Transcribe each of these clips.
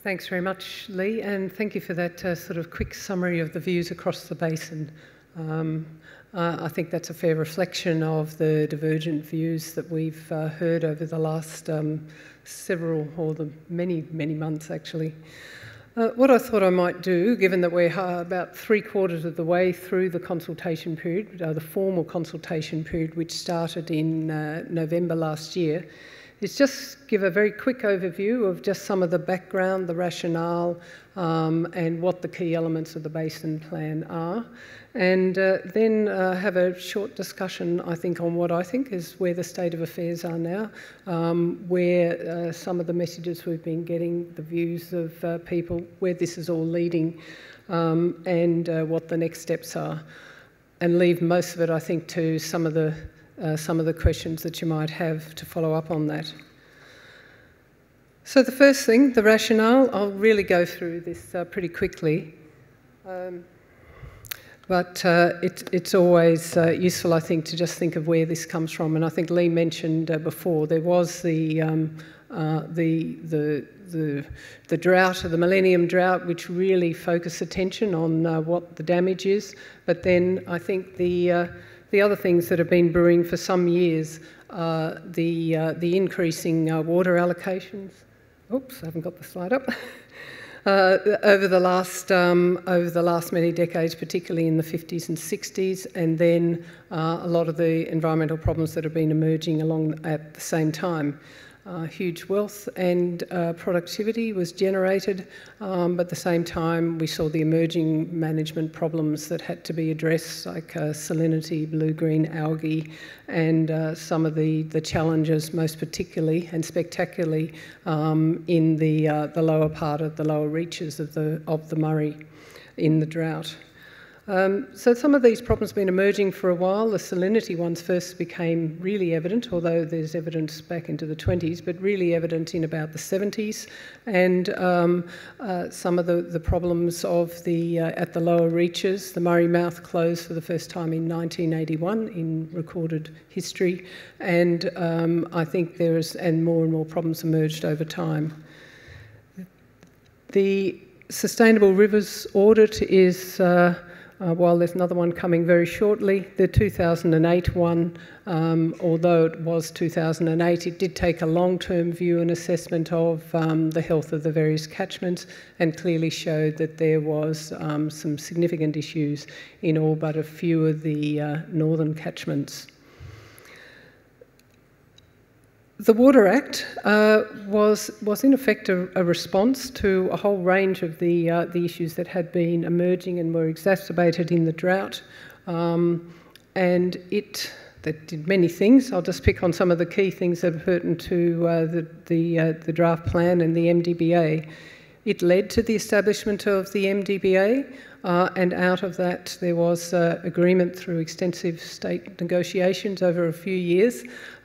Thanks very much, Lee, and thank you for that sort of quick summary of the views across the basin. I think that's a fair reflection of the divergent views that we've heard over the last many months, actually. What I thought I might do, given that we're about 3/4 of the way through the consultation period, the formal consultation period, which started in November last year, is just give a very quick overview of just some of the background, the rationale, and what the key elements of the Basin Plan are. And then have a short discussion, I think, on what I think is where the state of affairs are now, where some of the messages we've been getting, the views of people, where this is all leading, and what the next steps are. And leave most of it, I think, to some of the questions that you might have to follow up on that. So the first thing, the rationale, I'll really go through this pretty quickly. But it's always useful, I think, to just think of where this comes from. And I think Lee mentioned before, there was the drought, the Millennium Drought, which really focused attention on what the damage is. But then I think the other things that have been brewing for some years, the increasing water allocations. Oops, I haven't got the slide up. Over the last many decades, particularly in the 50s and 60s, and then a lot of the environmental problems that have been emerging along at the same time. Huge wealth and productivity was generated, but at the same time we saw the emerging management problems that had to be addressed, like salinity, blue-green algae, and some of the challenges, most particularly and spectacularly, in the lower part of the lower reaches of the Murray in the drought. So some of these problems have been emerging for a while. The salinity ones first became really evident, although there's evidence back into the 20s, but really evident in about the 70s. And some of the problems of at the lower reaches, the Murray mouth closed for the first time in 1981 in recorded history. And I think and more problems emerged over time. The Sustainable Rivers Audit is, while there's another one coming very shortly, the 2008 one, although it was 2008, it did take a long-term view and assessment of the health of the various catchments and clearly showed that there was some significant issues in all but a few of the northern catchments. The Water Act was in effect a response to a whole range of the issues that had been emerging and were exacerbated in the drought, and that did many things. I'll just pick on some of the key things that are pertinent to the draft plan and the MDBA. It led to the establishment of the MDBA, and out of that there was agreement through extensive state negotiations over a few years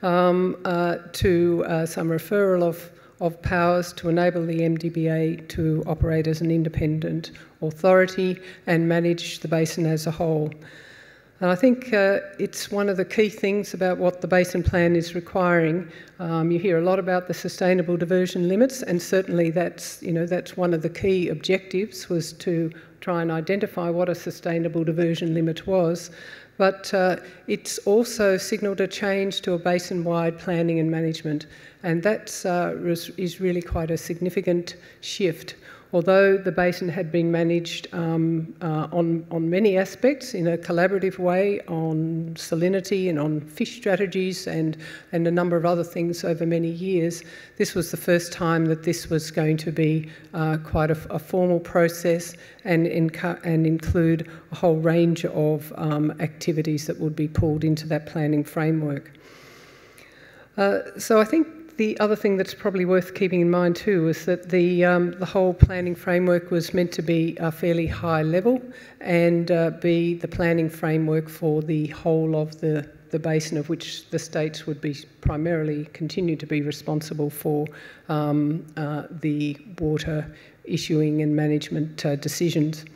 to some referral of powers to enable the MDBA to operate as an independent authority and manage the basin as a whole. And I think it's one of the key things about what the Basin Plan is requiring. You hear a lot about the sustainable diversion limits, and certainly that's one of the key objectives, was to try and identify what a sustainable diversion limit was. But it's also signalled a change to a basin-wide planning and management, and that is really quite a significant shift. Although the basin had been managed on many aspects in a collaborative way, on salinity and on fish strategies and a number of other things over many years, this was the first time that this was going to be quite a formal process and include a whole range of activities that would be pulled into that planning framework. So I think the other thing that's probably worth keeping in mind too is that the whole planning framework was meant to be a fairly high level and be the planning framework for the whole of the basin, of which the states would be primarily continue to be responsible for the water issuing and management decisions.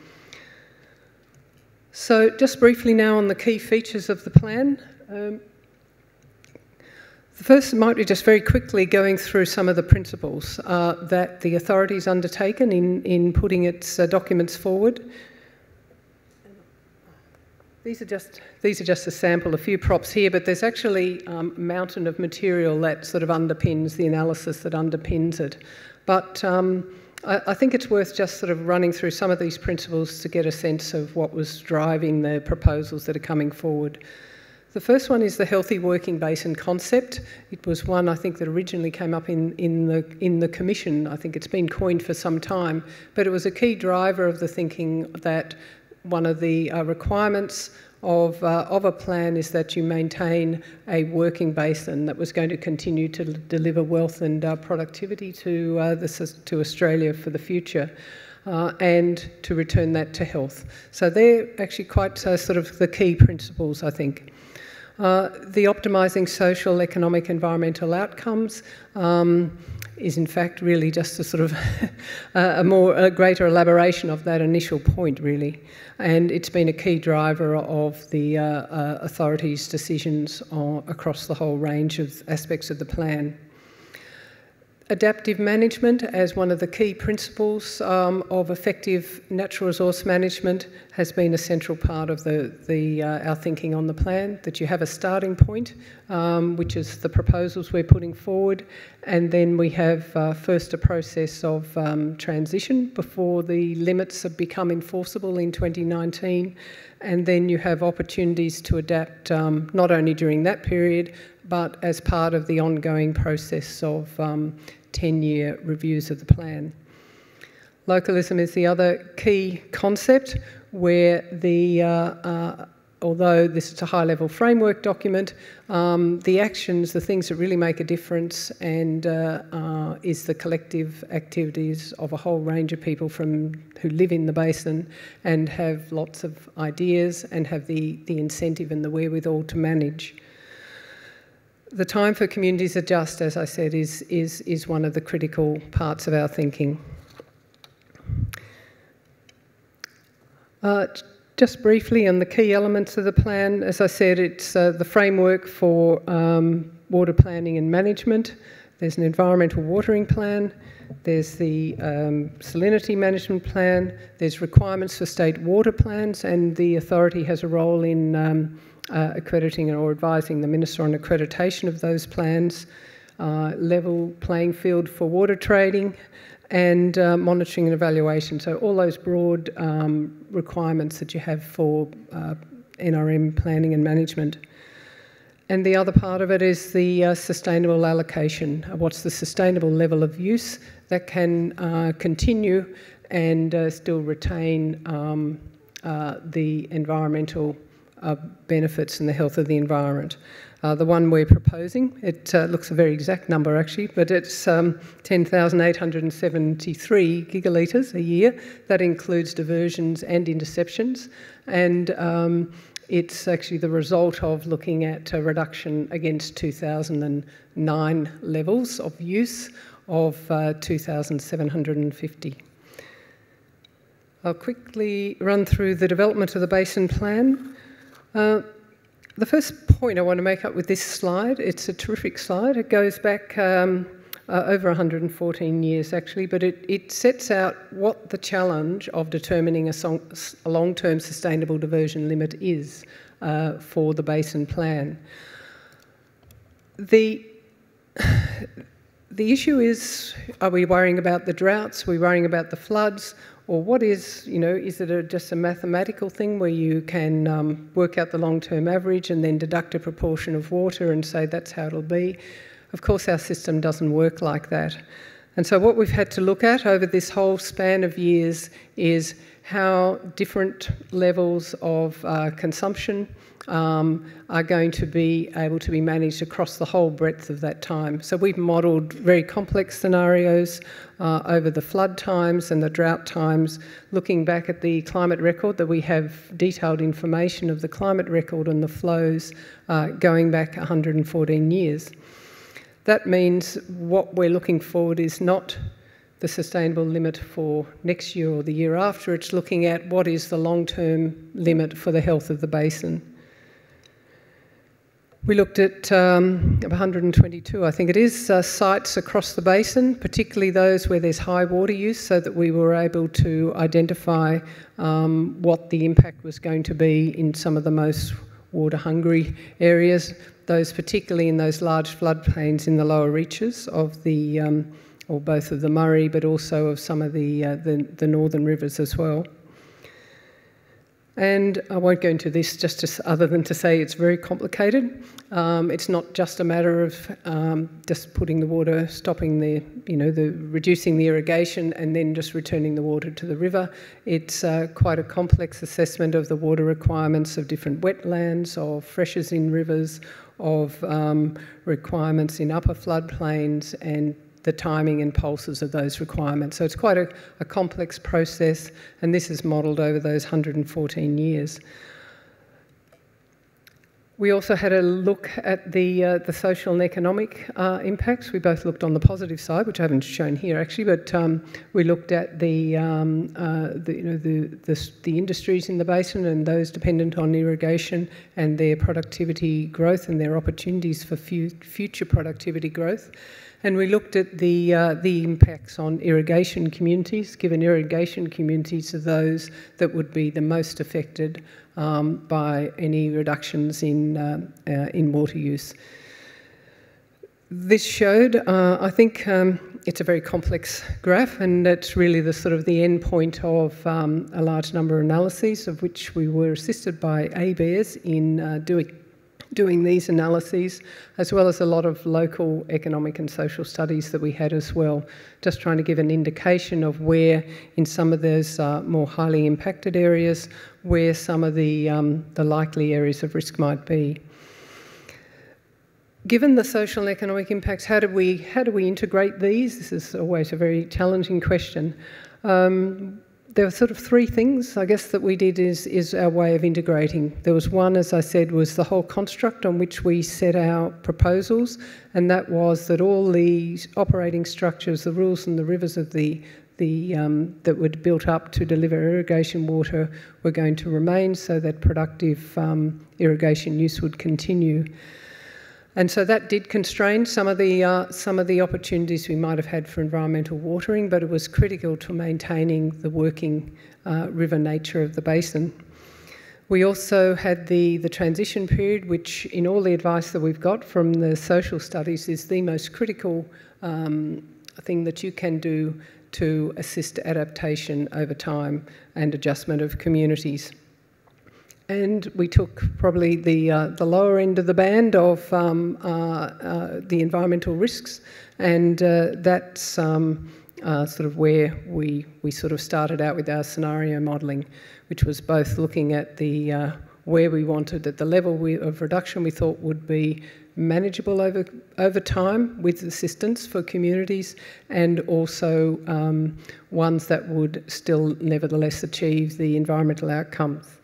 So just briefly now on the key features of the plan. The first might be just very quickly going through some of the principles that the authority's undertaken in putting its documents forward. These are just a sample, a few props here, but there's actually a mountain of material that sort of underpins the analysis that underpins it. But I think it's worth just sort of running through some of these principles to get a sense of what was driving the proposals that are coming forward. The first one is the healthy working basin concept. It was one, I think, that originally came up in the Commission. I think it's been coined for some time, but it was a key driver of the thinking that one of the requirements of a plan is that you maintain a working basin that was going to continue to deliver wealth and productivity to Australia for the future. And to return that to health. So they're actually quite sort of the key principles, I think. The optimising social, economic, environmental outcomes is in fact really just a sort of a greater elaboration of that initial point, really. And it's been a key driver of the authorities' decisions across the whole range of aspects of the plan. Adaptive management as one of the key principles of effective natural resource management has been a central part of our thinking on the plan, that you have a starting point, which is the proposals we're putting forward, and then we have first a process of transition before the limits have become enforceable in 2019, and then you have opportunities to adapt not only during that period, but as part of the ongoing process of 10-year reviews of the plan. Localism is the other key concept where although this is a high-level framework document, the actions, the things that really make a difference and is the collective activities of a whole range of people who live in the basin and have lots of ideas and have the incentive and the wherewithal to manage. The time for communities adjust, as I said, is one of the critical parts of our thinking. Just briefly on the key elements of the plan, as I said, it's the framework for water planning and management. There's an environmental watering plan. There's the salinity management plan. There's requirements for state water plans, and the authority has a role in accrediting or advising the Minister on accreditation of those plans, level playing field for water trading, and monitoring and evaluation. So all those broad requirements that you have for NRM planning and management. And the other part of it is the sustainable allocation. What's the sustainable level of use that can continue and still retain the environmental benefits and the health of the environment. The one we're proposing, it looks a very exact number actually, but it's 10,873 gigalitres a year. That includes diversions and interceptions, and it's actually the result of looking at a reduction against 2009 levels of use of 2,750. I'll quickly run through the development of the Basin Plan. The first point I want to make up with this slide, it's a terrific slide. It goes back over 114 years actually, but it sets out what the challenge of determining a long-term sustainable diversion limit is for the Basin Plan. The issue is, are we worrying about the droughts? Are we worrying about the floods? Or what is, is it just a mathematical thing where you can work out the long-term average and then deduct a proportion of water and say that's how it'll be? Of course, our system doesn't work like that. And so what we've had to look at over this whole span of years is how different levels of consumption are going to be able to be managed across the whole breadth of that time. So we've modelled very complex scenarios over the flood times and the drought times, looking back at the climate record, that we have detailed information of the climate record and the flows going back 114 years. That means what we're looking forward is not the sustainable limit for next year or the year after, it's looking at what is the long-term limit for the health of the basin. We looked at 122, I think it is, sites across the basin, particularly those where there's high water use, so that we were able to identify what the impact was going to be in some of the most water-hungry areas, those particularly in those large floodplains in the lower reaches of the, or both of the Murray, but also of some of the northern rivers as well. And I won't go into this other than to say it's very complicated. It's not just a matter of just putting the water, stopping reducing the irrigation and then just returning the water to the river. It's quite a complex assessment of the water requirements of different wetlands, of freshers in rivers, of requirements in upper floodplains, and the timing and pulses of those requirements. So it's quite a complex process, and this is modelled over those 114 years. We also had a look at the social and economic impacts. We both looked on the positive side, which I haven't shown here actually, but we looked at the industries in the basin and those dependent on irrigation and their productivity growth and their opportunities for future productivity growth. And we looked at the impacts on irrigation communities, given irrigation communities are those that would be the most affected by any reductions in water use. This showed, I think, it's a very complex graph, and it's really the sort of the end point of a large number of analyses, of which we were assisted by ABARES in doing these analyses, as well as a lot of local economic and social studies that we had as well, just trying to give an indication of where, in some of those more highly impacted areas, where some of the likely areas of risk might be. Given the social and economic impacts, how do we integrate these? This is always a very challenging question. There were sort of three things, I guess, that we did is our way of integrating. There was one, as I said, was the whole construct on which we set our proposals, and that was that all the operating structures, the rules and the rivers of that were built up to deliver irrigation water were going to remain, so that productive irrigation use would continue. And so that did constrain some of the opportunities we might have had for environmental watering, but it was critical to maintaining the working river nature of the basin. We also had the transition period, which in all the advice that we've got from the social studies is the most critical thing that you can do to assist adaptation over time and adjustment of communities. And we took probably the lower end of the band of the environmental risks, and that's sort of where we sort of started out with our scenario modelling, which was both looking at the where we wanted at the level of reduction we thought would be manageable over time with assistance for communities, and also ones that would still nevertheless achieve the environmental outcomes.